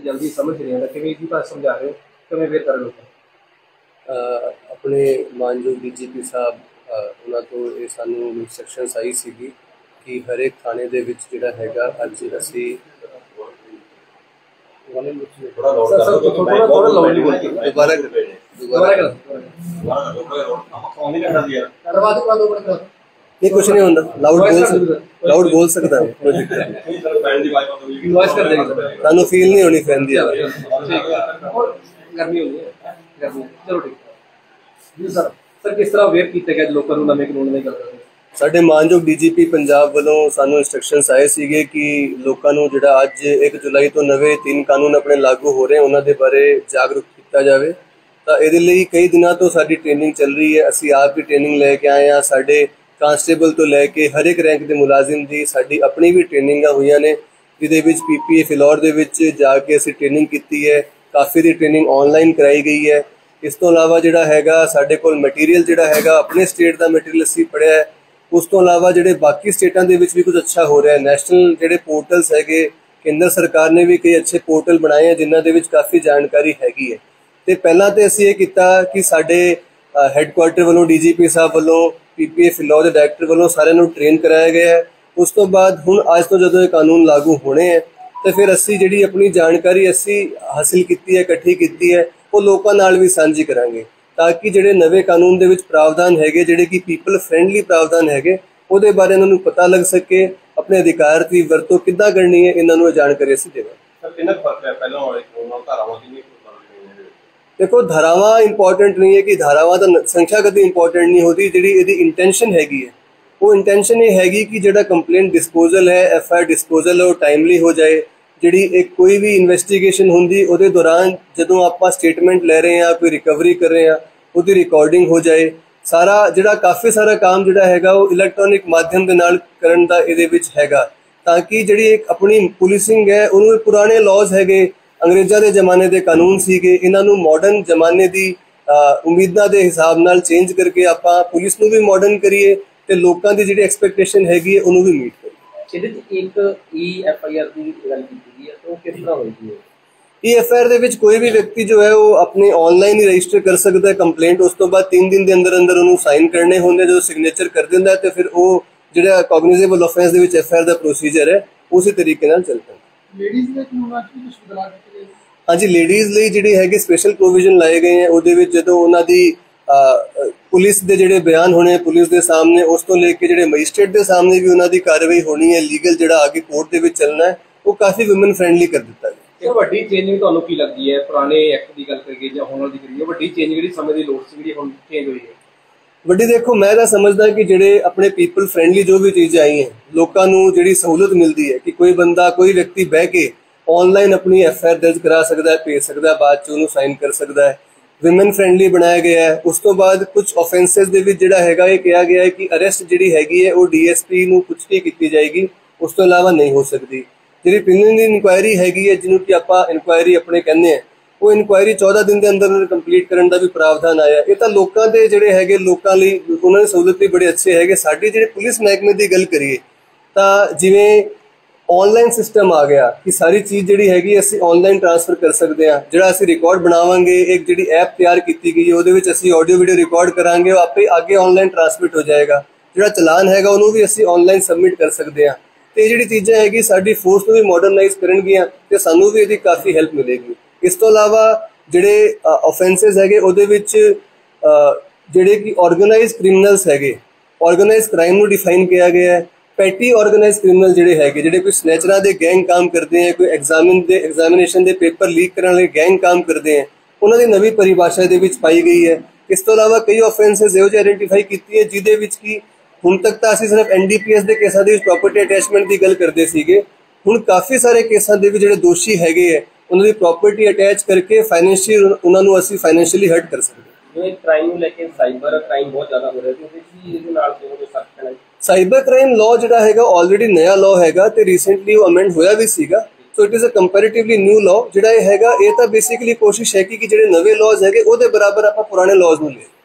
जल्दी समझ नहीं आता किवें की बात समझा रहे हो किवें अवेयर कर लोग अपने मानयोग DGP साहब उन्होंने तो ये सानू इंस्ट्रक्शनस आई सी कि हर एक थाने दे विच जिहड़ा हैगा अज असी नहीं कुछ नहीं होता लाउड बोल सकता सानू फील नहीं होनी फैन दी गर्मी होनी है गर्मी चलो ठीक जी सर सर किस तरह अवेयर किया गया लोगों को नवे कानून नहीं करते ਸਾਡੇ ਮਾਨਯੋਗ DGP ਪੰਜਾਬ ਵੱਲੋਂ ਸਾਨੂੰ ਇੰਸਟਰਕਸ਼ਨਸ ਆਏ ਸੀਗੇ ਕਿ ਲੋਕਾਂ ਨੂੰ ਜਿਹੜਾ ਅੱਜ 1 ਜੁਲਾਈ ਤੋਂ ਨਵੇਂ 3 ਕਾਨੂੰਨ ਆਪਣੇ ਲਾਗੂ ਹੋ ਰਹੇ ਉਹਨਾਂ ਦੇ ਬਾਰੇ ਜਾਗਰੂਕ ਕੀਤਾ ਜਾਵੇ। ਤਾਂ ਇਹਦੇ ਲਈ ਕਈ ਦਿਨਾਂ ਤੋਂ ਸਾਡੀ ਟ੍ਰੇਨਿੰਗ ਚੱਲ ਰਹੀ ਹੈ। ਅਸੀਂ ਆਪ ਵੀ ਟ੍ਰੇਨਿੰਗ ਲੈ ਕੇ ਆਏ ਹਾਂ। ਸਾਡੇ ਕਾਂਸਟੇਬਲ ਤੋਂ ਲੈ ਕੇ ਹਰ ਇੱਕ ਰੈਂਕ ਦੇ ਮੁਲਾਜ਼ਮ ਦੀ ਸਾਡੀ ਆਪਣੀ ਵੀ ਟ੍ਰੇਨਿੰਗਾਂ ਹੋਈਆਂ ਨੇ, ਜਿਹਦੇ ਵਿੱਚ PPA ਫਿਲੌਰ ਦੇ ਵਿੱਚ ਜਾ ਕੇ ਅਸੀਂ ਟ੍ਰੇਨਿੰਗ ਕੀਤੀ ਹੈ। ਕਾਫੀ ਦੀ ਟ੍ਰੇਨਿੰਗ ਆਨਲਾਈਨ ਕਰਾਈ ਗਈ ਹੈ। ਇਸ ਤੋਂ ਇਲਾਵਾ ਜਿਹੜਾ ਹੈਗਾ ਸਾਡੇ ਕੋਲ ਮਟੀਰੀਅਲ ਜਿਹੜਾ ਹੈਗਾ ਆਪਣੇ ਸਟੇਟ ਦਾ ਮਟੀਰੀਅਲ ਅਸੀਂ ਪੜ੍ਹਿਆ ਹੈ। ਉਸ ਤੋਂ ਇਲਾਵਾ ਜਿਹੜੇ ਬਾਕੀ ਸਟੇਟਾਂ ਦੇ ਵਿੱਚ ਵੀ ਕੁਝ ਅੱਛਾ ਹੋ ਰਿਹਾ ਹੈ। ਨੈਸ਼ਨਲ ਜਿਹੜੇ ਪੋਰਟਲਸ ਹੈਗੇ ਕੇਂਦਰ ਸਰਕਾਰ ਨੇ ਵੀ ਕਈ ਅੱਛੇ ਪੋਰਟਲ ਬਣਾਏ ਹੈ ਜਿਨ੍ਹਾਂ ਦੇ ਵਿੱਚ ਕਾਫੀ ਜਾਣਕਾਰੀ ਹੈਗੀ ਹੈ। ਤੇ ਪਹਿਲਾਂ ਤੇ ਅਸੀਂ ਇਹ ਕੀਤਾ ਕਿ ਸਾਡੇ ਹੈੱਡਕੁਆਰਟਰ ਵੱਲੋਂ DGP ਸਾਹਿਬ ਵੱਲੋਂ PPA ਫਿਲੌਰ ਦੇ ਡਾਇਰੈਕਟਰ ਵੱਲੋਂ ਸਾਰਿਆਂ ਨੂੰ ਟ੍ਰੇਨ ਕਰਾਇਆ ਗਿਆ ਹੈ। ਉਸ ਤੋਂ ਬਾਅਦ ਹੁਣ ਅੱਜ ਤੋਂ ਜਦੋਂ ਇਹ ਕਾਨੂੰਨ ਲਾਗੂ ਹੋਣੇ ਹੈ ਤੇ ਫਿਰ ਅਸੀਂ ਜਿਹੜੀ ਆਪਣੀ ਜਾਣਕਾਰੀ ਅਸੀਂ ਹਾਸਿਲ ਕੀਤੀ ਹੈ, ਇਕੱਠੀ ਕੀਤੀ ਹੈ, ਉਹ ਲੋਕਾਂ ਨਾਲ ਵੀ ਸਾਂਝੀ ਕਰਾਂਗੇ ताकि ਜਿਹੜੇ ਨਵੇਂ ਕਾਨੂੰਨ ਦੇ ਵਿੱਚ ਪ੍ਰਾਵਧਾਨ ਹੈਗੇ ਜਿਹੜੇ ਕਿ ਪੀਪਲ ਫਰੈਂਡਲੀ ਪ੍ਰਾਵਧਾਨ ਹੈਗੇ ਉਹਦੇ ਬਾਰੇ ਇਹਨਾਂ ਨੂੰ ਪਤਾ ਲੱਗ ਸਕੇ, ਆਪਣੇ ਅਧਿਕਾਰ ਦੀ ਵਰਤੋਂ ਕਿੱਦਾਂ ਕਰਨੀ ਹੈ ਇਹਨਾਂ ਨੂੰ ਜਾਣਕਾਰੀ ਅਸੀਂ ਦੇਵਾਂਗੇ। ਸਰ ਕਿੰਨਾ ਫਰਕ ਹੈ ਪਹਿਲਾਂ ਵਾਲੇ ਕਾਨੂੰਨ ਨਾਲ ਧਾਰਾਵਾਂ ਕਿੰਨੀ ਦੇਖੋ ਧਾਰਾਵਾਂ ਇੰਪੋਰਟੈਂਟ ਨਹੀਂ ਹੈ ਕਿ ਧਾਰਾਵਾਂ ਦਾ ਸੰਖਿਆ ਕਦੇ ਇੰਪੋਰਟੈਂਟ ਨਹੀਂ ਹੋती, ਜਿਹੜੀ ਇਹਦੀ ਇੰਟੈਂਸ਼ਨ ਹੈਗੀ ਹੈ ਉਹ ਇੰਟੈਂਸ਼ਨ ਇਹ ਹੈਗੀ ਕਿ ਜਿਹੜਾ ਕੰਪਲੇਂਟ ਡਿਸਪੋਜ਼ਲ ਹੈ FIR ਡਿਸਪੋਜ਼ਲ ਹੈ ਉਹ ਟਾਈਮਲੀ ਹੋ ਜਾਏ। ਜਿਹੜੀ ਇੱਕ ਕੋਈ ਵੀ ਇਨਵੈਸਟੀਗੇਸ਼ਨ ਹੁੰਦੀ ਉਹਦੇ ਦੌਰਾਨ ਜਦੋਂ ਆਪਾਂ ਸਟੇਟਮੈਂਟ ਲੈ ਰਹੇ ਹਾਂ, ਕੋਈ ਰਿਕਵਰੀ ਕਰ ਰਹੇ ਹਾਂ, ਉਹਦੀ ਰਿਕਾਰਡਿੰਗ ਹੋ ਜਾਏ। ਸਾਰਾ ਜਿਹੜਾ ਕਾਫੀ ਸਾਰਾ ਕੰਮ ਜਿਹੜਾ ਹੈਗਾ ਉਹ ਇਲੈਕਟ੍ਰੋਨਿਕ ਮਾਧਿਅਮ ਦੇ ਨਾਲ ਕਰਨ ਦਾ ਇਹਦੇ ਵਿੱਚ ਹੈਗਾ, ਤਾਂ ਕਿ ਜਿਹੜੀ ਇੱਕ ਆਪਣੀ ਪੁਲਿਸਿੰਗ ਹੈ ਉਹਨੂੰ ਪੁਰਾਣੇ ਲਾਜ਼ ਹੈਗੇ ਅੰਗਰੇਜ਼ਾਂ ਦੇ ਜ਼ਮਾਨੇ ਦੇ ਕਾਨੂੰਨ ਸੀਗੇ ਇਹਨਾਂ ਨੂੰ ਮਾਡਰਨ ਜ਼ਮਾਨੇ ਦੀ ਉਮੀਦਾਂ ਦੇ ਹਿਸਾਬ ਨਾਲ ਚੇਂਜ ਕਰਕੇ ਆਪਾਂ ਪੁਲਿਸ ਨੂੰ ਵੀ ਮਾਡਰਨ ਕਰੀਏ ਤੇ ਲੋਕਾਂ ਦੀ ਜਿਹੜੀ ਐਕਸਪੈਕਟੇਸ਼ਨ ਹੈਗੀ ਹੈ ਉਹਨੂੰ ਵੀ ਮੀਟ ਕਰੀਏ। ਇਹਦੇ ਵਿੱਚ ਇੱਕ EFIR ਦੀ ਗੱਲ ਕੀਤੀ ਗਈ ਹੈ ਉਹ ਕਿਸ ਤਰ੍ਹਾਂ ਹੋਏਗੀ? EFIR ਦੇ ਵਿੱਚ ਕੋਈ ਵੀ ਵਿਅਕਤੀ ਜੋ ਹੈ ਉਹ ਆਪਣੇ ਆਨਲਾਈਨ ਹੀ ਰਜਿਸਟਰ ਕਰ ਸਕਦਾ ਹੈ ਕੰਪਲੇਂਟ। ਉਸ ਤੋਂ ਬਾਅਦ 3 ਦਿਨ ਦੇ ਅੰਦਰ ਅੰਦਰ ਉਹਨੂੰ ਸਾਈਨ ਕਰਨੇ ਹੁੰਦੇ, ਜਦੋਂ ਸਿਗਨੇਚਰ ਕਰ ਦਿੰਦਾ ਤੇ ਫਿਰ ਉਹ ਜਿਹੜਾ ਕੋਗਨੀਜ਼ੇਬਲ ਆਫੈਂਸ ਦੇ ਵਿੱਚ FIR ਦਾ ਪ੍ਰੋਸੀਜਰ ਹੈ ਉਸੇ ਤਰੀਕੇ ਨਾਲ ਚੱਲ ਪੈਂਦਾ। ਲੇਡੀਜ਼ ਦੇ ਕਾਨੂੰਨਾਂ 'ਚ ਵੀ ਕੁਝ ਬਦਲਾਅ ਕੀਤੇ ਗਏ? ਹਾਂਜੀ, ਲੇਡੀਜ਼ ਲਈ ਜਿਹੜੇ ਹੈਗੇ ਸਪੈਸ਼ਲ ਪ੍ਰੋਵੀਜ਼ਨ ਲਾਏ ਗਏ ਹੈ। ਉਹਦੇ ਵਿੱਚ ਜਦੋਂ ਉਹਨਾਂ ਦੀ ਪੁਲਿਸ ਦੇ ਜਿਹੜੇ ਬਿਆਨ ਹੋਣੇ ਪੁਲਿਸ ਦੇ ਸਾਹਮਣੇ, ਉਸ ਤੋਂ ਲੈ ਕੇ ਜਿਹੜੇ ਮੈਜਿਸਟ੍ਰੇਟ ਦੇ ਸਾਹਮਣੇ ਵੀ ਉਹਨਾਂ ਦੀ ਕਾਰਵਾਈ ਹੋਣੀ ਹੈ। ਲੀਗਲ ਜਿਹੜਾ ਅੱਗੇ ਕੋਰਟ ਦੇ ਵਿੱਚ ਚੱਲਣਾ ਹੈ ਉਹ ਕਾਫੀ ਵੂਮਨ ਫਰੈਂਡਲੀ ਕਰ ਦਿੱਤਾ ਗਿਆ। ਇਹ ਵੱਡੀ ਚੇਂਜਿੰਗ ਤੁਹਾਨੂੰ ਕੀ ਲੱਗਦੀ ਹੈ ਪੁਰਾਣੇ ਐਕਟ ਦੀ ਗੱਲ ਕਰੀਏ ਜਾਂ ਹੁਣ ਵਾਲੀ ਦੀ ਕਰੀਏ, ਵੱਡੀ ਚੇਂਜ ਜਿਹੜੀ ਸਮੇਂ ਦੀ ਲੋੜ ਸੀ ਜਿਹੜੀ ਹੁਣ ਚੇਂਜ ਹੋਈ ਹੈ? ਵੱਡੀ ਦੇਖੋ ਮੈਂ ਤਾਂ ਸਮਝਦਾ ਕਿ ਜਿਹੜੇ ਆਪਣੇ ਪੀਪਲ ਫਰੈਂਡਲੀ ਜੋ ਵੀ ਚੀਜ਼ਾਂ ਆਈ ਹੈ ਲੋਕਾਂ ਨੂੰ ਜਿਹੜੀ ਸਹੂਲਤ ਮਿਲਦੀ ਹੈ ਕਿ ਕੋਈ ਬੰਦਾ ਕੋਈ ਵਿਅਕਤੀ ਬਹਿ ਕੇ ਆਨਲਾਈਨ ਆਪਣੀ FIR ਦਰਜ ਕਰਾ ਸਕਦਾ ਹੈ, ਭੇਜ ਸਕਦਾ ਹੈ, ਬਾਅਦ 'ਚ ਉਹਨੂੰ ਸਾਈਨ ਕਰ ਸਕਦਾ ਹੈ। ਵਿਮਨ ਫਰੈਂਡਲੀ ਬਣਾਇਆ ਗਿਆ ਹੈ। ਉਸ ਤੋਂ ਬਾਅਦ ਕੁਝ ਆਫੈਂਸਸ ਦੇ ਵਿੱਚ ਜਿਹੜਾ ਹੈਗਾ ਇਹ ਕਿਹਾ ਗਿਆ ਹੈ ਕਿ ਅਰੈਸਟ ਜਿਹੜੀ ਹੈਗੀ ਹੈ ਉਹ DSP ਨੂੰ ਪੁੱਛ ਕੇ ਕੀਤੀ ਜਾਏਗੀ, ਉਸ ਤੋਂ ਇਲਾਵਾ ਨਹੀਂ ਹੋ ਸਕਦੀ। ਜਿਹੜੀ ਪ੍ਰੀਲਿਮਿਨਰੀ ਇਨਕੁਆਇਰੀ ਹੈਗੀ ਹੈ ਜਿਹਨੂੰ ਕਿ ਆਪਾਂ ਇਨਕੁਆਇਰੀ ਆਪਣੇ ਕਹਿੰਦੇ ਹਾਂ, ਉਹ ਇਨਕੁਆਇਰੀ 14 ਦਿਨ ਦੇ ਅੰਦਰ ਕੰਪਲੀਟ ਕਰਨ ਦਾ ਵੀ ਪ੍ਰਾਵਧਾਨ ਆਇਆ। ਇਹ ਤਾਂ ਲੋਕਾਂ ਦੇ ਜਿਹੜੇ ਹੈਗੇ ਲੋਕਾਂ ਲਈ ਉਹਨਾਂ ਦੀ ਸਹੂਲਤ ਲਈ ਬੜੇ ਅੱਛੇ ਹੈਗੇ। ਸਾਡੀ ਜਿਹੜੇ ਪੁਲਿਸ ਮਹਿਕਮੇ ਦੀ ਗੱਲ ਕਰੀਏ ਤਾਂ ਜਿਵੇਂ ਆਨਲਾਈਨ ਸਿਸਟਮ ਆ ਗਿਆ ਕਿ ਸਾਰੀ ਚੀਜ਼ ਜਿਹੜੀ ਹੈਗੀ ਅਸੀਂ ਆਨਲਾਈਨ ਟ੍ਰਾਂਸਫਰ ਕਰ ਸਕਦੇ ਹਾਂ। ਜਿਹੜਾ ਅਸੀਂ ਰਿਕਾਰਡ ਬਣਾਵਾਂਗੇ, ਇੱਕ ਜਿਹੜੀ ਐਪ ਤਿਆਰ ਕੀਤੀ ਗਈ ਹੈ ਉਹਦੇ ਵਿੱਚ ਅਸੀਂ ਆਡੀਓ ਵੀਡੀਓ ਰਿਕਾਰਡ ਕਰਾਂਗੇ, ਉਹ ਆਪੇ ਅੱਗੇ ਆਨਲਾਈਨ ਟ੍ਰਾਂਸਮਿਟ ਹੋ ਜਾਏਗਾ। ਜਿਹੜਾ ਚਲਾਨ ਹੈਗਾ ਉਹਨੂੰ ਵੀ ਅਸੀਂ ਆਨਲਾਈਨ ਸਬਮਿਟ ਕਰ ਸਕਦੇ ਹਾਂ। ਤੇ ਜਿਹੜੀ ਚੀਜ਼ਾਂ ਹੈਗੀ ਸਾਡੀ ਫੋਰਸ ਨੂੰ ਵੀ ਮਾਡਰਨਾਈਜ਼ ਕਰਨਗੀਆਂ ਤੇ ਸਾਨੂੰ ਵੀ ਇਹਦੀ ਕਾਫੀ ਹੈਲਪ ਮਿਲੇਗੀ। ਇਸ ਤੋਂ ਇਲਾਵਾ ਜਿਹੜੇ ਆਫੈਂਸਸ ਹੈਗੇ ਉਹਦੇ ਵਿੱਚ ਜਿਹੜੇ ਕਿ ਆਰਗੇਨਾਈਜ਼ਡ ਕ੍ਰਿਮੀਨਲਸ ਹੈਗੇ, ਆਰਗੇਨਾਈਜ਼ਡ ਕ੍ਰਾਈਮ ਨੂੰ ਡਿਫਾਈਨ ਕਿਹਾ ਗਿਆ ਹੈ। ਪੈਟੀ ਆਰਗੇਨਾਈਜ਼ਡ ਕ੍ਰਿਮੀਨਲ ਜਿਹੜੇ ਹੈਗੇ ਜਿਹੜੇ ਕੋਈ ਸਨੈਚਰਾਂ ਦੇ ਗੈਂਗ ਕੰਮ ਕਰਦੇ ਹੈ, ਕੋਈ ਐਗਜ਼ਾਮੀਨੇਸ਼ਨ ਦੇ ਪੇਪਰ ਲੀਕ ਕਰਨ ਵਾਲੇ ਗੈਂਗ ਕੰਮ ਕਰਦੇ ਹੈ, ਉਹਨਾਂ ਦੀ ਨਵੀਂ ਪਰਿਭਾਸ਼ਾ ਦੇ ਵਿੱਚ ਪਾਈ ਗਈ ਹੈ। ਇਸ ਤੋਂ ਇਲਾਵਾ ਕਈ ਆਫੈਂਸਸ ਇਹੋ ਜਿਹੇ ਆਇਡੈਂਟੀਫਾਈ ਕੀਤੀ ਹੈ ਜਿਹਦੇ ਵਿੱਚ ਕਿ ਹੁਣ ਤੱਕ ਤਾਂ ਅਸੀਂ ਸਿਰਫ NDPS ਦੇ ਕੇਸਾਂ ਦੇ ਵਿੱਚ ਪ੍ਰੋਪਰਟੀ ਅਟੈਚਮੈਂਟ ਦੀ ਗੱਲ ਕਰਦੇ ਸੀਗੇ। ਹੁਣ ਕਾਫੀ ਸਾਰੇ ਕੇਸਾਂ ਦੇ ਵਿੱਚ ਜਿਹੜੇ ਦੋਸ਼ੀ ਹੈਗੇ ਹੈ ਉਹਨਾਂ ਦੀ ਪ੍ਰੋਪਰਟੀ ਅਟੈਚ ਕਰਕੇ ਫਾਈਨੈਂਸ਼ੀਅਲ ਉਹਨਾਂ ਨੂੰ ਅਸੀਂ ਫਾਈਨੈਂਸ਼ੀਅਲੀ ਹਰਟ ਕਰ ਸਕਦੇ ਹਾਂ। ਜਿਵੇਂ ਕ੍ਰਾਈਮ ਨੂੰ ਲੈ ਕੇ ਸਾਈਬਰ ਕ੍ਰਾਈਮ ਬਹੁਤ ਜ਼ਿਆਦਾ ਹੋ ਰਿਹਾ ਸੀ, ਇਹਦੇ ਨਾਲ ਕਿਵੇਂ ਫਰਕ ਪੈਣਾ? ਸਾਈਬਰ ਕ੍ਰਾਈਮ ਲਾਅ ਜਿਹੜਾ ਹੈਗਾ ਆਲਰੇਡੀ ਨਇਆ ਲਾਅ ਹੈਗਾ ਤੇ ਰੀਸੈਂਟਲੀ ਉਹ ਅਮੈਂਡ ਹੋਇਆ ਵੀ ਸੀਗਾ। So it is a comparatively new law ਜਿਹੜਾ ਇਹ ਹੈਗਾ। ਇਹ ਤਾਂ ਬੇਸਿਕਲੀ ਕੋਸ਼ਿਸ਼ ਹੈ ਕਿ ਜਿਹੜੇ ਨਵੇਂ ਲਾਅਜ਼ ਹੈਗੇ ਉਹਦੇ ਬਰਾਬਰ ਆਪਾਂ ਪੁਰਾਣੇ ਲਾਅਜ਼ ਨੂੰ ਲਈਏ।